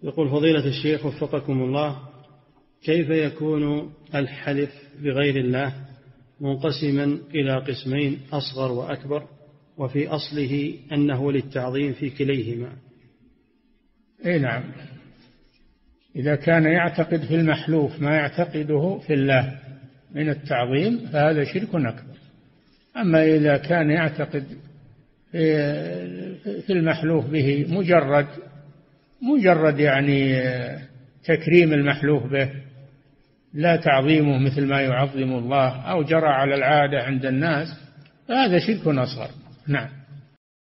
يقول فضيلة الشيخ وفقكم الله، كيف يكون الحلف بغير الله منقسما إلى قسمين أصغر وأكبر، وفي أصله أنه للتعظيم في كليهما؟ نعم، إذا كان يعتقد في المحلوف ما يعتقده في الله من التعظيم فهذا شرك أكبر. أما إذا كان يعتقد في المحلوف به مجرد يعني تكريم المحلوف به، لا تعظيمه مثل ما يعظم الله، أو جرى على العادة عند الناس، فهذا شرك أصغر. نعم.